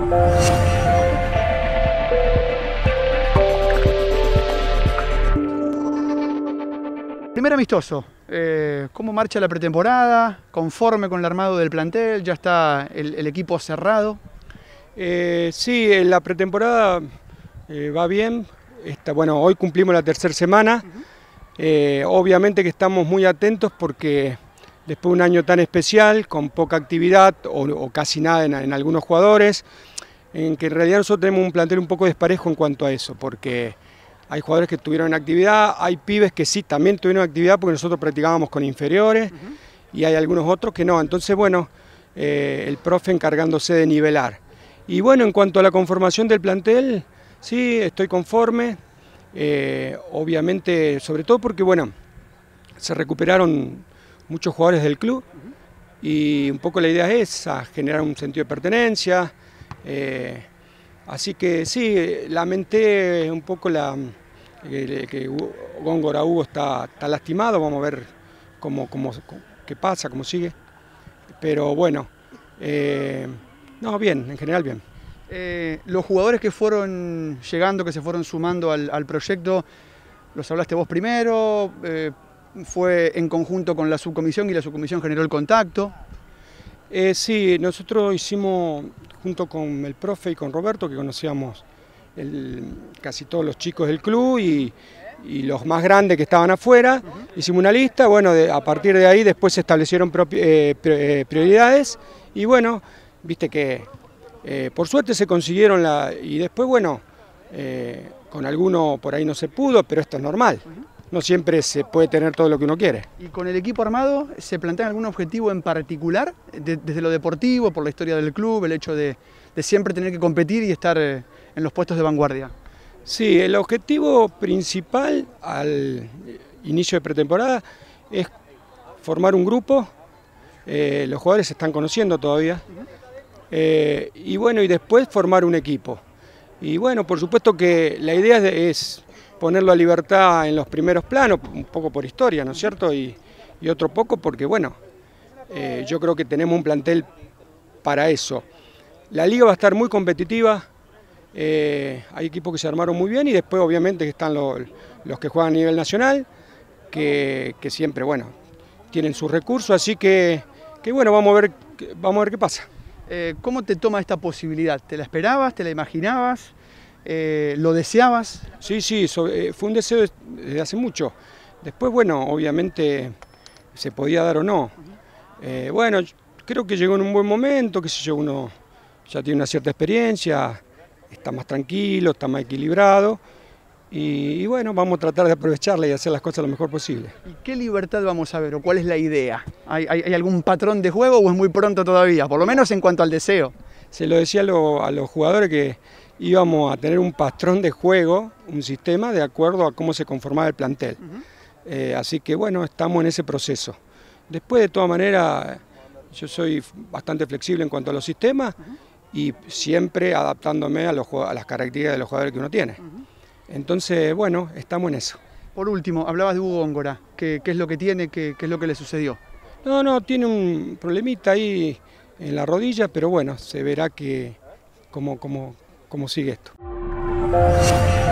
Primer amistoso, ¿cómo marcha la pretemporada? ¿Conforme con el armado del plantel? ¿Ya está el equipo cerrado? Sí, la pretemporada va bien. Bueno, hoy cumplimos la tercera semana. Obviamente que estamos muy atentos porque después de un año tan especial, con poca actividad o casi nada en algunos jugadores, en que en realidad nosotros tenemos un plantel un poco desparejo en cuanto a eso, porque hay jugadores que tuvieron actividad, hay pibes que sí también tuvieron actividad porque nosotros practicábamos con inferiores y hay algunos otros que no. Entonces, bueno, el profe encargándose de nivelar. Y bueno, en cuanto a la conformación del plantel, sí, estoy conforme. Obviamente, sobre todo porque, bueno, se recuperaron muchos jugadores del club y un poco la idea es esa, generar un sentido de pertenencia. Así que sí, lamenté un poco que Góngora Hugo está lastimado, vamos a ver qué pasa, cómo sigue. Pero bueno, no, bien, en general bien. Los jugadores que fueron llegando, que se fueron sumando al proyecto, ¿los hablaste vos primero? ¿Fue en conjunto con la subcomisión y la subcomisión generó el contacto? Sí, nosotros hicimos, junto con el profe y con Roberto, que conocíamos casi todos los chicos del club y los más grandes que estaban afuera, hicimos una lista, bueno, a partir de ahí después se establecieron prioridades y bueno, viste que por suerte se consiguieron y después bueno, con alguno por ahí no se pudo, pero esto es normal. No siempre se puede tener todo lo que uno quiere. ¿Y con el equipo armado se plantea algún objetivo en particular, desde lo deportivo, por la historia del club, el hecho de siempre tener que competir y estar en los puestos de vanguardia? Sí, el objetivo principal al inicio de pretemporada es formar un grupo. Los jugadores se están conociendo todavía. Y bueno, y después formar un equipo. Y bueno, por supuesto que la idea es ponerlo a Libertad en los primeros planos, un poco por historia, ¿no es cierto? Y otro poco porque, bueno, yo creo que tenemos un plantel para eso. La liga va a estar muy competitiva, hay equipos que se armaron muy bien y después obviamente que están los que juegan a nivel nacional, que siempre, bueno, tienen sus recursos, así que bueno, vamos a ver qué pasa. ¿Cómo te toma esta posibilidad? ¿Te la esperabas? ¿Te la imaginabas? ¿Lo deseabas? Sí, fue un deseo desde hace mucho. Después, bueno, obviamente se podía dar o no. Bueno, creo que llegó en un buen momento, qué sé yo, uno ya tiene una cierta experiencia, está más tranquilo, está más equilibrado. Y bueno, vamos a tratar de aprovecharla y hacer las cosas lo mejor posible. ¿Y qué libertad vamos a ver o cuál es la idea? ¿Hay algún patrón de juego o es muy pronto todavía? Por lo menos en cuanto al deseo. Se lo decía a los jugadores que íbamos a tener un patrón de juego, un sistema de acuerdo a cómo se conformaba el plantel. Así que bueno, estamos en ese proceso. Después, de todas maneras, yo soy bastante flexible en cuanto a los sistemas y siempre adaptándome a las características de los jugadores que uno tiene. Entonces, bueno, estamos en eso. Por último, hablabas de Hugo Góngora. ¿Qué es lo que tiene? ¿Qué es lo que le sucedió? No, tiene un problemita ahí en la rodilla, pero bueno, se verá cómo sigue esto.